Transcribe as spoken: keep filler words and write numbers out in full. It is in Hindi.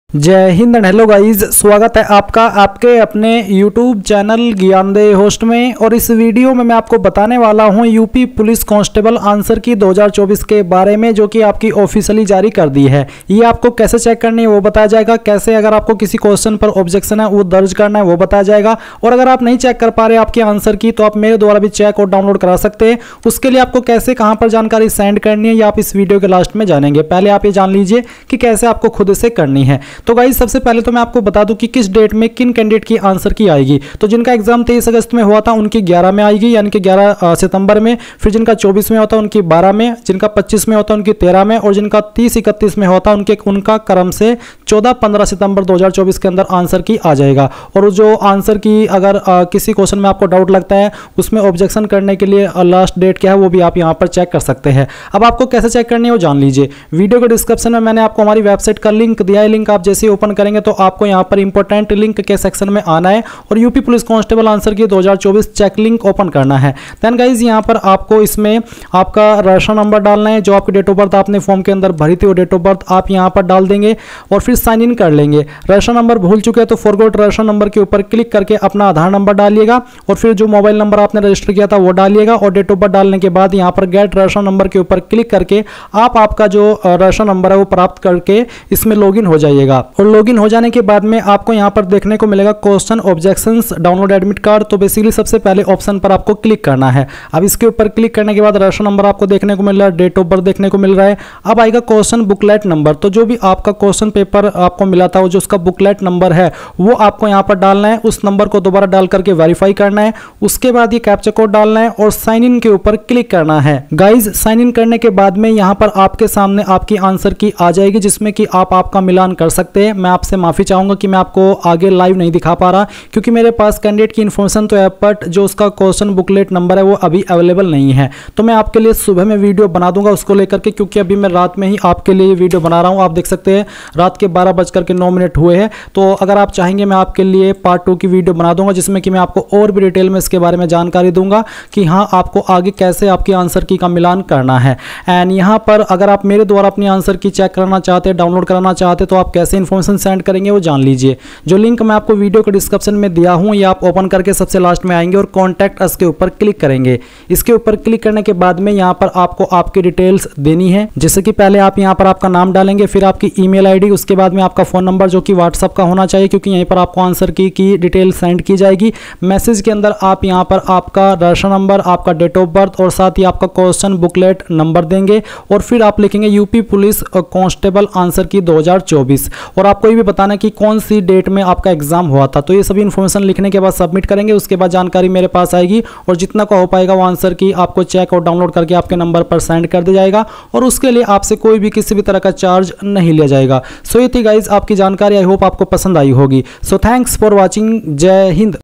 जय हिंद एंड हेलो गाइज, स्वागत है आपका आपके अपने यूट्यूब चैनल ज्ञानदेह होस्ट में। और इस वीडियो में मैं आपको बताने वाला हूं यूपी पुलिस कांस्टेबल आंसर की दो हज़ार चौबीस के बारे में, जो कि आपकी ऑफिशियली जारी कर दी है। ये आपको कैसे चेक करनी है वो बताया जाएगा, कैसे अगर आपको किसी क्वेश्चन पर ऑब्जेक्शन है वो दर्ज करना है वो बताया जाएगा। और अगर आप नहीं चेक कर पा रहे आपके आंसर की तो आप मेरे द्वारा भी चेक और डाउनलोड करा सकते हैं। उसके लिए आपको कैसे कहाँ पर जानकारी सेंड करनी है ये आप इस वीडियो के लास्ट में जानेंगे। पहले आप ये जान लीजिए कि कैसे आपको खुद से करनी है। तो गाइस सबसे पहले तो मैं आपको बता दूं कि किस डेट में किन कैंडिडेट की आंसर की आएगी। तो जिनका एग्जाम तेईस अगस्त में हुआ था उनकी ग्यारह में आएगी, यानी कि ग्यारह सितंबर में। फिर जिनका चौबीस में होता है उनकी बारह में, जिनका पच्चीस में होता है उनकी तेरह में, और जिनका तीस इकतीस में होता है उनके उनका क्रम से चौदह पंद्रह सितंबर दो हज़ार चौबीस के अंदर आंसर की आ जाएगा। और जो आंसर की अगर आ, किसी क्वेश्चन में आपको डाउट लगता है उसमें ऑब्जेक्शन करने के लिए लास्ट डेट क्या है वो भी आप यहाँ पर चेक कर सकते हैं। अब आपको कैसे चेक करनी है वो जान लीजिए। वीडियो के डिस्क्रिप्शन में मैंने आपको हमारी वेबसाइट का लिंक दिया है। लिंक आप जैसे ही ओपन करेंगे तो आपको यहां पर इंपॉर्टेंट लिंक के सेक्शन में आना है और यूपी पुलिस कांस्टेबल आंसर की दो हज़ार चौबीस चेक लिंक ओपन करना है। देन गाइज यहां पर आपको इसमें आपका रजिस्ट्रेशन नंबर डालना है, जो आपकी डेट ऑफ बर्थ आपने फॉर्म के अंदर भरी थी वो डेट ऑफ बर्थ आप यहां पर डाल देंगे और फिर साइन इन कर लेंगे। रजिस्ट्रेशन नंबर भूल चुके हैं तो फॉरगॉट रजिस्ट्रेशन नंबर के ऊपर क्लिक करके अपना आधार नंबर डालिएगा और फिर जो मोबाइल नंबर आपने रजिस्टर किया था वो डालिएगा। और डेट ऑफ बर्थ डालने के बाद यहां पर गेट रजिस्ट्रेशन नंबर के ऊपर क्लिक करके आप आपका जो रजिस्ट्रेशन नंबर है वो प्राप्त करके इसमें लॉगिन हो जाइएगा। और लॉगिन हो जाने के बाद में आपको यहां पर देखने को मिलेगा question objections download admit card. तो बेसिकली सबसे पहले ऑप्शन पर आपको क्लिक करना है। अब इसके ऊपर क्लिक करने के बाद रजिस्ट्रेशन नंबर आपको देखने को मिल रहा है, डेट ऑफ बर्थ देखने को मिल रहा है। अब आएगा क्वेश्चन बुकलेट नंबर। तो जो भी आपका क्वेश्चन पेपर आपको मिला था वो जो उसका बुकलेट नंबर है वो आपको यहां पर डालना है। उस नंबर को दोबारा डाल करके वेरीफाई करना है। उसके बाद ये कैप्चा कोड डालना है और साइन इन के ऊपर क्लिक करना है। गाइज साइन इन करने के बाद में यहां पर आपके सामने आपकी आंसर की आ जाएगी, जिसमें कि आप आपका मिलान कर सकते हैं। मैं आपसे माफी चाहूंगा कि मैं आपको आगे लाइव नहीं दिखा पा रहा क्योंकि मेरे पास कैंडिडेट की इन्फॉर्मेशन तो है बट जो उसका क्वेश्चन बुकलेट नंबर है वो अभी अवेलेबल नहीं है। तो मैं आपके लिए सुबह में वीडियो बना दूंगा उसको लेकर के, क्योंकि अभी मैं रात में ही आपके लिए वीडियो बना रहा हूं। आप देख सकते हैं रात के बारह बजकर के नौ मिनट हुए हैं। तो अगर आप चाहेंगे मैं आपके लिए पार्ट टू की वीडियो बना दूंगा जिसमें कि मैं आपको और भी डिटेल में इसके बारे में जानकारी दूंगा कि हाँ आपको आगे कैसे आपकी आंसर की का मिलान करना है। एंड यहाँ पर अगर आप मेरे द्वारा अपनी आंसर की चेक कराना चाहते हैं, डाउनलोड कराना चाहते हैं तो आप कैसे इन्फॉर्मेशन सेंड करेंगे वो जान लीजिए। जो लिंक मैं आपको वीडियो के डिस्क्रिप्शन में दिया हूं ये आप ओपन करके सबसे लास्ट में आएंगे और कॉन्टैक्ट अस के ऊपर क्लिक करेंगे। इसके ऊपर क्लिक करने के बाद में यहां पर आपको आपकी डिटेल्स देनी है, जैसे कि पहले आप यहां पर आपका नाम डालेंगे, फिर आपकी ईमेल आईडी, उसके बाद में आपका फोन नंबर जो कि व्हाट्सएप का होना चाहिए क्योंकि यहीं पर आपको आंसर की की डिटेल सेंड की जाएगी। मैसेज के अंदर आप यहां पर आपका रजिस्ट्रेशन नंबर, आपका डेट ऑफ बर्थ और साथ ही आपका क्वेश्चन बुकलेट नंबर देंगे और फिर आप लिखेंगे यूपी पुलिस कांस्टेबल आंसर की दो हज़ार चौबीस और आपको ये भी बताना कि कौन सी डेट में आपका एग्जाम हुआ था। तो ये सभी इन्फॉर्मेशन लिखने के बाद सबमिट करेंगे। उसके बाद जानकारी मेरे पास आएगी और जितना का हो पाएगा वो आंसर की आपको चेक और डाउनलोड करके आपके नंबर पर सेंड कर दिया जाएगा और उसके लिए आपसे कोई भी किसी भी तरह का चार्ज नहीं लिया जाएगा। सो ये थी गाइज आपकी जानकारी। आई होप आपको पसंद आई होगी। So thanks for watching. Jai Hind.